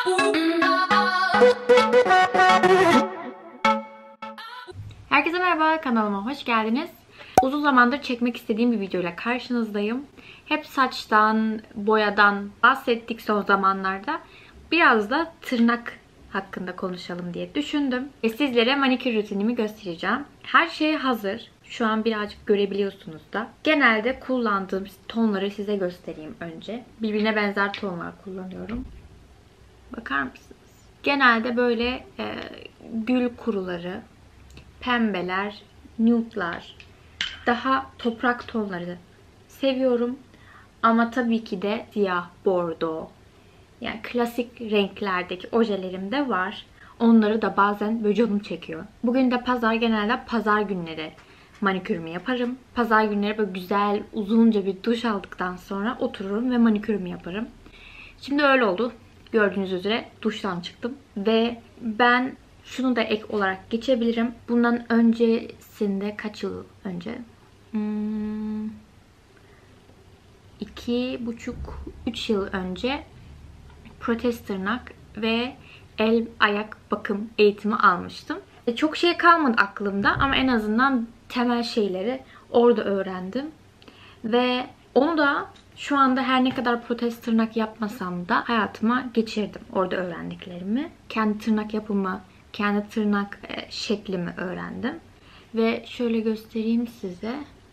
Herkese merhaba, kanalıma hoş geldiniz. Uzun zamandır çekmek istediğim bir videoyla karşınızdayım. Hep saçtan, boyadan bahsettik son zamanlarda. Biraz da tırnak hakkında konuşalım diye düşündüm. Ve sizlere manikür rutinimi göstereceğim. Her şey hazır. Şu an birazcık görebiliyorsunuz da. Genelde kullandığım tonları size göstereyim önce. Birbirine benzer tonlar kullanıyorum. Bakar mısınız? Genelde böyle gül kuruları, pembeler, nude'lar, daha toprak tonları seviyorum. Ama tabii ki de siyah, bordo, yani klasik renklerdeki ojelerim de var. Onları da bazen böyle canım çekiyor. Bugün de pazar, genelde pazar günleri manikürümü yaparım. Pazar günleri böyle güzel, uzunca bir duş aldıktan sonra otururum ve manikürümü yaparım. Şimdi öyle oldu. Gördüğünüz üzere duştan çıktım. Ve ben şunu da ek olarak geçebilirim. Bundan öncesinde kaç yıl önce? 2,5-3 yıl önce protez tırnak ve el ayak bakım eğitimi almıştım. Çok şey kalmadı aklımda ama en azından temel şeyleri orada öğrendim. Ve onu da şu anda her ne kadar protez tırnak yapmasam da hayatıma geçirdim orada öğrendiklerimi. Kendi tırnak yapımı, kendi tırnak şeklimi öğrendim. Ve şöyle göstereyim size.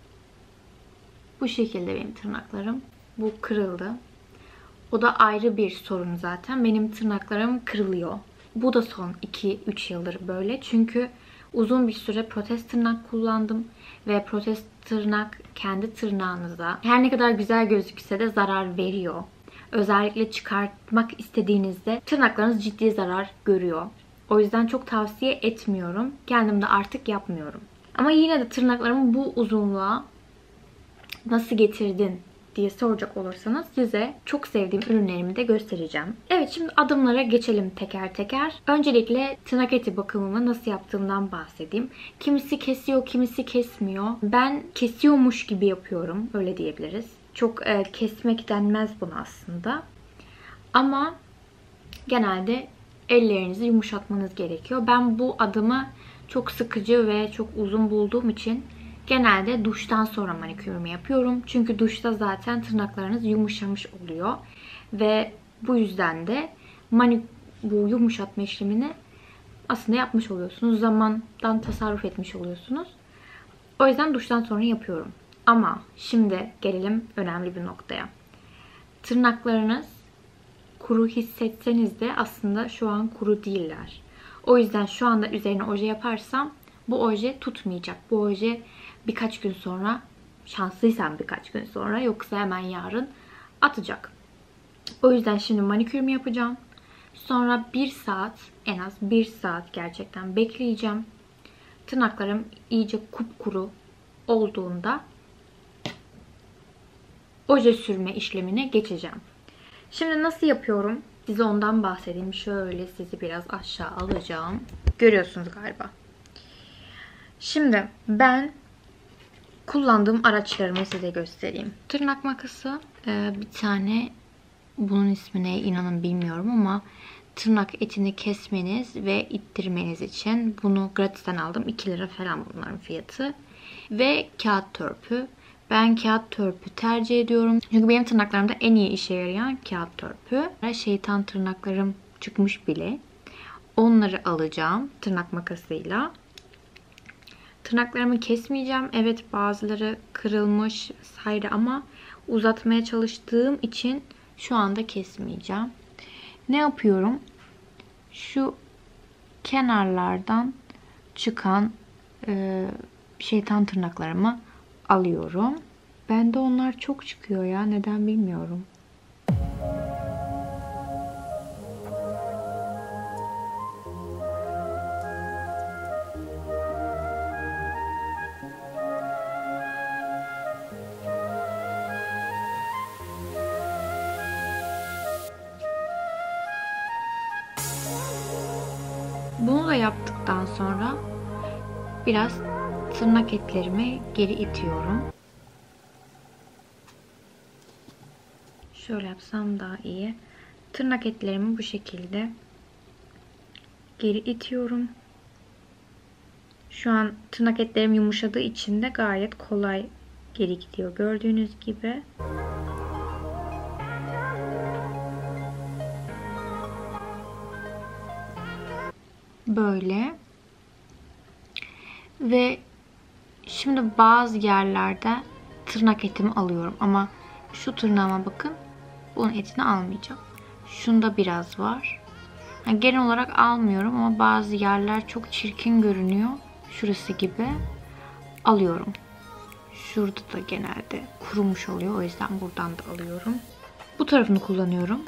Bu şekilde benim tırnaklarım. Bu kırıldı. O da ayrı bir sorun zaten. Benim tırnaklarım kırılıyor. Bu da son 2-3 yıldır böyle. Çünkü uzun bir süre protez tırnak kullandım. Ve protez tırnak kendi tırnağınıza her ne kadar güzel gözükse de zarar veriyor. Özellikle çıkartmak istediğinizde tırnaklarınız ciddi zarar görüyor. O yüzden çok tavsiye etmiyorum. Kendim de artık yapmıyorum. Ama yine de tırnaklarımı bu uzunluğa nasıl getirdin diye soracak olursanız size çok sevdiğim ürünlerimi de göstereceğim. Evet, şimdi adımlara geçelim teker teker. Öncelikle tırnak eti bakımımı nasıl yaptığımdan bahsedeyim. Kimisi kesiyor, kimisi kesmiyor. Ben kesiyormuş gibi yapıyorum. Öyle diyebiliriz. Çok kesmek denmez buna aslında. Ama genelde ellerinizi yumuşatmanız gerekiyor. Ben bu adımı çok sıkıcı ve çok uzun bulduğum için genelde duştan sonra manikürümü yapıyorum. Çünkü duşta zaten tırnaklarınız yumuşamış oluyor. Ve bu yüzden de bu yumuşatma işlemini aslında yapmış oluyorsunuz. Zamandan tasarruf etmiş oluyorsunuz. O yüzden duştan sonra yapıyorum. Ama şimdi gelelim önemli bir noktaya. Tırnaklarınız kuru hissetseniz de aslında şu an kuru değiller. O yüzden şu anda üzerine oje yaparsam bu oje tutmayacak. Bu oje birkaç gün sonra, şanslıysam birkaç gün sonra, yoksa hemen yarın atacak. O yüzden şimdi manikürümü yapacağım. Sonra 1 saat, en az 1 saat gerçekten bekleyeceğim. Tırnaklarım iyice kupkuru olduğunda oje sürme işlemine geçeceğim. Şimdi nasıl yapıyorum? Size ondan bahsedeyim. Şöyle sizi biraz aşağı alacağım. Görüyorsunuz galiba. Şimdi ben kullandığım araçlarımı size göstereyim. Tırnak makası, bir tane, bunun ismi ne inanın bilmiyorum ama tırnak etini kesmeniz ve ittirmeniz için bunu gratisten aldım. 2 lira falan bunların fiyatı. Ve kağıt törpü. Ben kağıt törpü tercih ediyorum. Çünkü benim tırnaklarımda en iyi işe yarayan kağıt törpü. Şeytan tırnaklarım çıkmış bile. Onları alacağım tırnak makasıyla. Tırnaklarımı kesmeyeceğim. Evet, bazıları kırılmış vesaire ama uzatmaya çalıştığım için şu anda kesmeyeceğim. Ne yapıyorum? Şu kenarlardan çıkan şeytan tırnaklarımı alıyorum. Bende onlar çok çıkıyor ya. Neden bilmiyorum. Bunu da yaptıktan sonra biraz tırnak etlerimi geri itiyorum. Şöyle yapsam daha iyi. tırnak etlerimi bu şekilde geri itiyorum. Şu an tırnak etlerim yumuşadığı için de gayet kolay geri gidiyor. Gördüğünüz gibi. Böyle. Ve şimdi bazı yerlerde tırnak etimi alıyorum ama şu tırnağıma bakın. Bunun etini almayacağım. Şunda biraz var. Yani genel olarak almıyorum ama bazı yerler çok çirkin görünüyor. Şurası gibi alıyorum. Şurada da genelde kurumuş oluyor. O yüzden buradan da alıyorum. Bu tarafını kullanıyorum.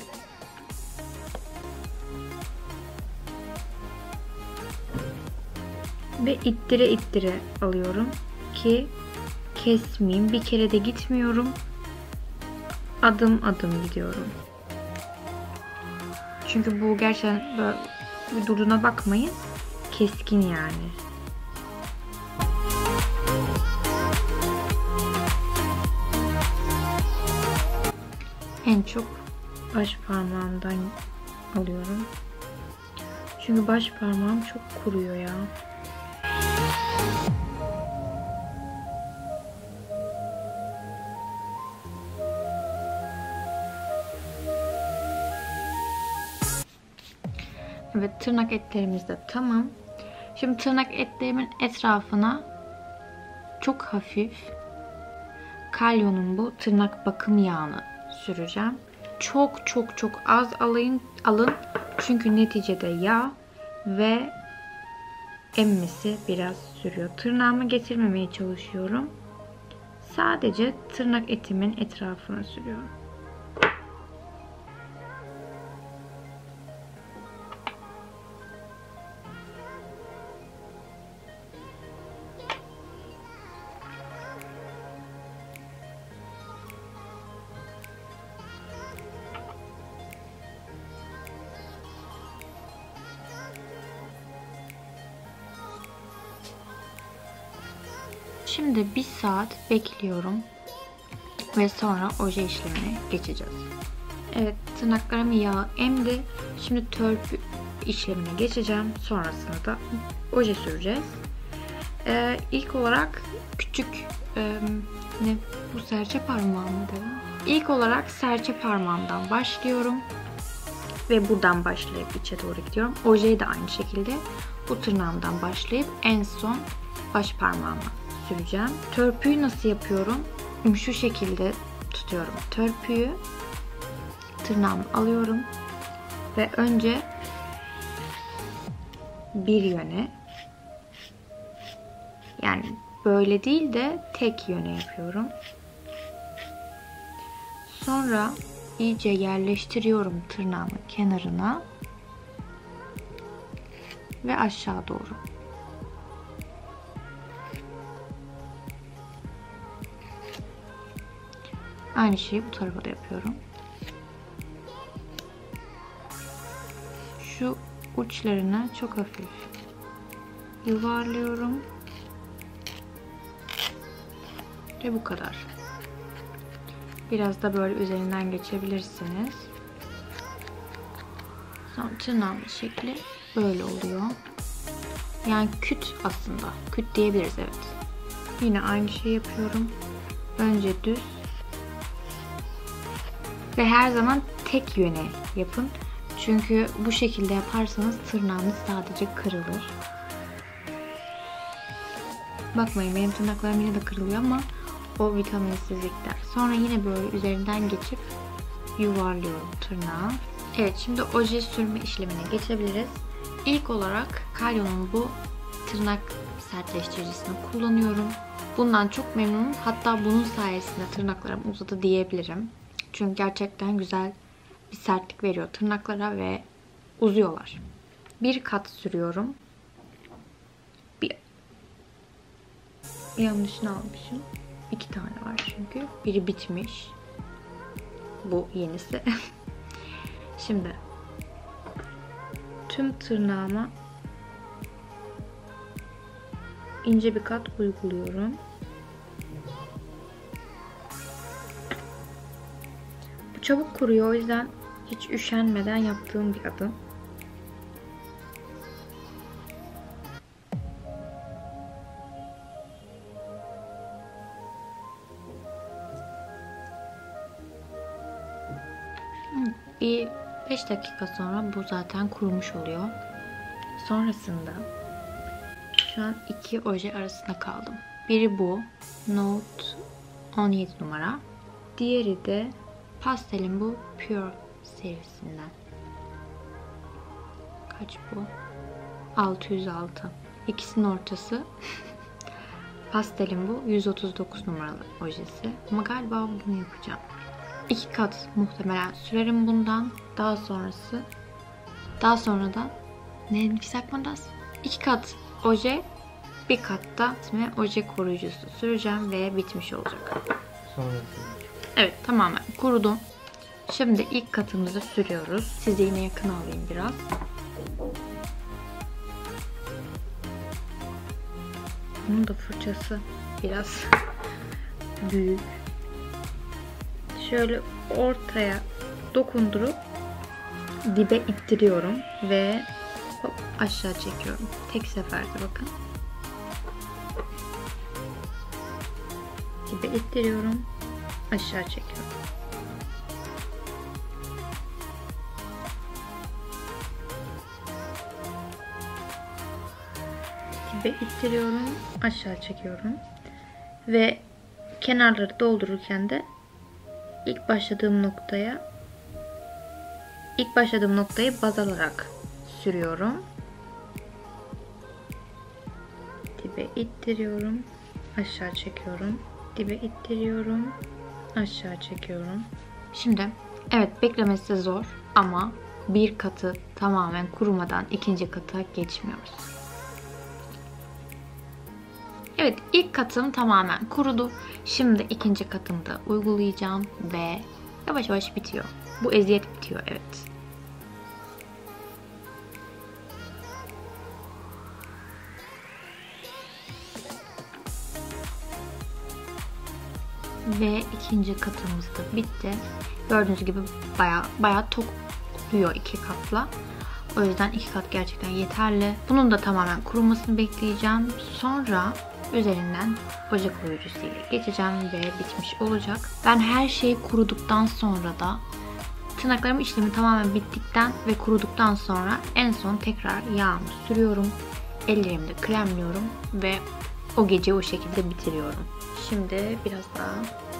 Ve ittire ittire alıyorum ki kesmeyeyim. Bir kere de gitmiyorum. Adım adım gidiyorum. Çünkü bu gerçekten böyle durduğuna bakmayın. Keskin yani. En çok baş parmağımdan alıyorum. Çünkü baş parmağım çok kuruyor ya. Evet, tırnak etlerimiz de tamam. Şimdi tırnak etlerimin etrafına çok hafif Kalyon'un bu tırnak bakım yağını süreceğim. Çok az alın. Çünkü neticede yağ ve emmesi biraz sürüyor. Tırnağımı getirmemeye çalışıyorum. Sadece tırnak etimin etrafına sürüyorum. Şimdi bir saat bekliyorum ve sonra oje işlemine geçeceğiz. Evet, tırnaklarım yağ emdi. Şimdi törpü işlemine geçeceğim. Sonrasında da oje süreceğiz. İlk olarak küçük bu serçe parmağım mı dedim? İlk olarak serçe parmağımdan başlıyorum ve buradan başlayıp içe doğru gidiyorum. Ojeyi de aynı şekilde bu tırnağımdan başlayıp en son baş parmağıma süreceğim. Törpüyü nasıl yapıyorum? Şu şekilde tutuyorum. Törpüyü tırnağımı alıyorum ve önce bir yöne, yani böyle değil de tek yöne yapıyorum. Sonra iyice yerleştiriyorum tırnağımın kenarına ve aşağı doğru. Aynı şeyi bu tarafa da yapıyorum. Şu uçlarını çok hafif yuvarlıyorum. Ve bu kadar. Biraz da böyle üzerinden geçebilirsiniz. Sonra tırnağın şekli böyle oluyor. Yani küt aslında. Küt diyebiliriz, evet. Yine aynı şeyi yapıyorum. Önce düz. Ve her zaman tek yöne yapın. Çünkü bu şekilde yaparsanız tırnağınız sadece kırılır. Bakmayın, benim tırnaklarım yine de kırılıyor ama o vitaminsizlikler. Sonra yine böyle üzerinden geçip yuvarlıyorum tırnağı. Evet, şimdi oje sürme işlemine geçebiliriz. İlk olarak Kalyon'un bu tırnak sertleştiricisini kullanıyorum. Bundan çok memnunum. Hatta bunun sayesinde tırnaklarım uzadı diyebilirim. Çünkü gerçekten güzel bir sertlik veriyor tırnaklara ve uzuyorlar. Bir kat sürüyorum. Bir yanlışını almışım. 2 tane var çünkü. Biri bitmiş. Bu yenisi. Şimdi tüm tırnağıma ince bir kat uyguluyorum. Bu çabuk kuruyor, o yüzden Hiç üşenmeden yaptığım bir adım. Bir 5 dakika sonra bu zaten kurumuş oluyor. Sonrasında şu an iki oje arasında kaldım. Biri bu Note 17 numara. Diğeri de pastelin bu Pure serisinden. Kaç bu? 606. İkisinin ortası. Pastelin bu 139 numaralı ojesi. Ama galiba bunu yapacağım. 2 kat muhtemelen sürerim bundan. Daha sonradan ne sakmadas? 2 kat oje, bir katta oje koruyucusu süreceğim ve bitmiş olacak. Evet, tamamen kurudu. Şimdi ilk katımızı sürüyoruz. Size yine yakın alayım biraz. Bunun da fırçası biraz büyük. Şöyle ortaya dokundurup dibe ittiriyorum ve hop aşağı çekiyorum. Tek seferde bakın. Dibe ittiriyorum. Aşağı çekiyorum. Dibe ittiriyorum. Aşağı çekiyorum. Ve kenarları doldururken de ilk başladığım noktayı baz alarak sürüyorum. Dibe ittiriyorum. Aşağı çekiyorum. Dibe ittiriyorum. Aşağı çekiyorum. Şimdi evet, beklemesi zor ama bir katı tamamen kurumadan ikinci kata geçmiyoruz. Evet, ilk katım tamamen kurudu. Şimdi ikinci katımı da uygulayacağım ve yavaş yavaş bitiyor. Bu eziyet bitiyor, evet. Ve ikinci katımız da bitti. Gördüğünüz gibi bayağı tok oluyor iki katla. O yüzden iki kat gerçekten yeterli. Bunun da tamamen kurumasını bekleyeceğim. Sonra üzerinden oje koruyucusuyla geçeceğim ve bitmiş olacak. Ben her şey kuruduktan sonra da tırnaklarımın işlemi tamamen bittikten ve kuruduktan sonra en son tekrar yağımı sürüyorum. Ellerimi de kremliyorum ve o gece o şekilde bitiriyorum. Şimdi biraz daha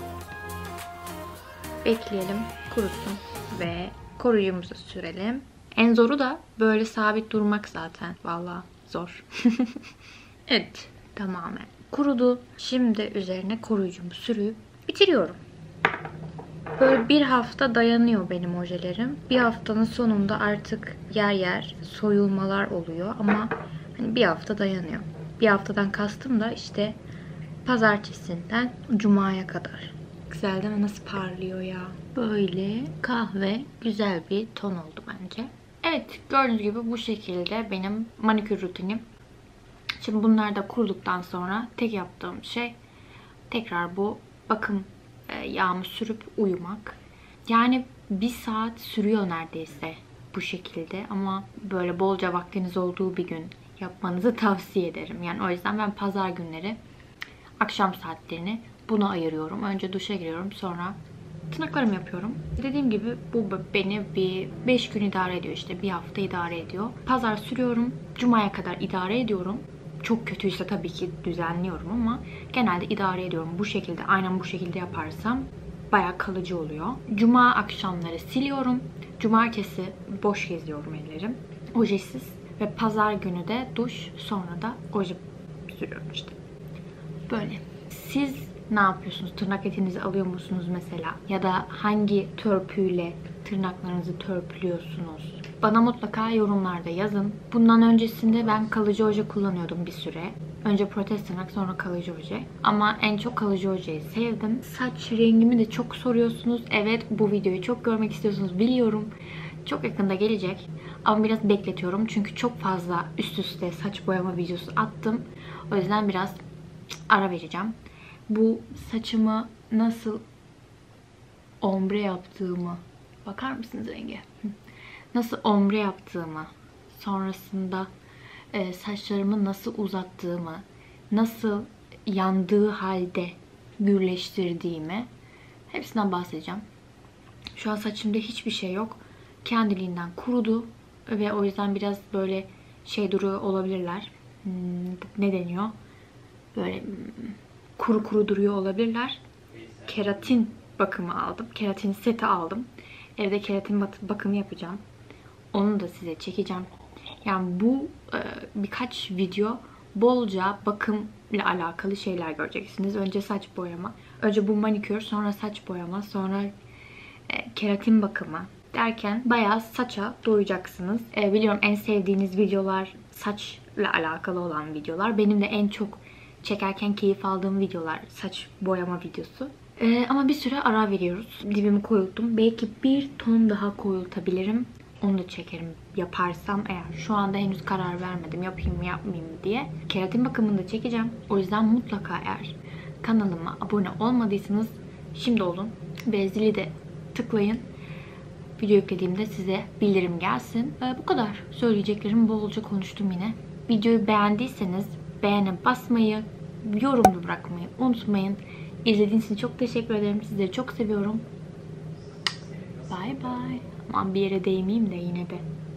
bekleyelim, kurusun ve koruyucumuzu sürelim. En zoru da böyle sabit durmak zaten. Vallahi zor. Evet, tamamen kurudu. Şimdi üzerine koruyucumu sürüp bitiriyorum. Böyle bir hafta dayanıyor benim ojelerim. Bir haftanın sonunda artık yer yer soyulmalar oluyor ama hani bir hafta dayanıyor. Bir haftadan kastım da işte pazartesinden cumaya kadar. Güzel değil mi? Nasıl parlıyor ya. Böyle kahve güzel bir ton oldu bence. Evet, gördüğünüz gibi bu şekilde benim manikür rutinim. Şimdi bunlar da kuruduktan sonra tek yaptığım şey tekrar bu bakım yağımı sürüp uyumak. Yani bir saat sürüyor neredeyse bu şekilde ama böyle bolca vaktiniz olduğu bir gün yapmanızı tavsiye ederim. Yani o yüzden ben pazar günleri akşam saatlerini buna ayırıyorum. Önce duşa giriyorum, sonra tırnaklarımı yapıyorum. Dediğim gibi bu beni bir 5 gün idare ediyor, işte bir hafta idare ediyor. Pazar sürüyorum, cumaya kadar idare ediyorum. Çok kötüyse tabii ki düzenliyorum ama genelde idare ediyorum. Bu şekilde, aynen bu şekilde yaparsam bayağı kalıcı oluyor. Cuma akşamları siliyorum. Cumartesi boş geziyorum ellerim. Ojesiz. Ve pazar günü de duş, sonra da oje sürüyorum işte. Böyle. Siz ne yapıyorsunuz? Tırnak etinizi alıyor musunuz mesela? Ya da hangi törpüyle tırnaklarınızı törpülüyorsunuz? Bana mutlaka yorumlarda yazın. Bundan öncesinde ben kalıcı oje kullanıyordum bir süre. Önce protez tırnak, sonra kalıcı oje. Ama en çok kalıcı ojeyi sevdim. Saç rengimi de çok soruyorsunuz. Evet, bu videoyu çok görmek istiyorsunuz biliyorum. Çok yakında gelecek. Ama biraz bekletiyorum. Çünkü çok fazla üst üste saç boyama videosu attım. O yüzden biraz ara vereceğim. Bu saçımı nasıl ombre yaptığımı Bakar mısınız renge? Nasıl ombre yaptığımı, sonrasında saçlarımı nasıl uzattığımı, nasıl yandığı halde gürleştirdiğimi, hepsinden bahsedeceğim. Şu an saçımda hiçbir şey yok. Kendiliğinden kurudu ve o yüzden biraz böyle şey duruyor olabilirler. Ne deniyor? Böyle kuru kuru duruyor olabilirler. Keratin bakımı aldım. Keratin seti aldım. Evde keratin bakımı yapacağım. Onu da size çekeceğim. Yani bu birkaç video bolca bakımla alakalı şeyler göreceksiniz. Önce saç boyama. Önce bu manikür, sonra saç boyama, sonra keratin bakımı derken bayağı saça doyacaksınız. Biliyorum en sevdiğiniz videolar saçla alakalı olan videolar. Benim de en çok çekerken keyif aldığım videolar saç boyama videosu. Ama bir süre ara veriyoruz. Dibimi koyulttum. Belki bir ton daha koyultabilirim. Onu da çekerim yaparsam eğer. Şu anda henüz karar vermedim yapayım mı yapmayayım mı diye. Keratin bakımını da çekeceğim. O yüzden mutlaka eğer kanalıma abone olmadıysanız şimdi olun. Ve zili de tıklayın. Video yüklediğimde size bildirim gelsin. Bu kadar. Söyleyeceklerim bolca konuştum yine. Videoyu beğendiyseniz beğene basmayı, yorum bırakmayı unutmayın. İzlediğiniz için çok teşekkür ederim. Sizleri çok seviyorum. Bye bye. Aman bir yere değmeyeyim de yine de.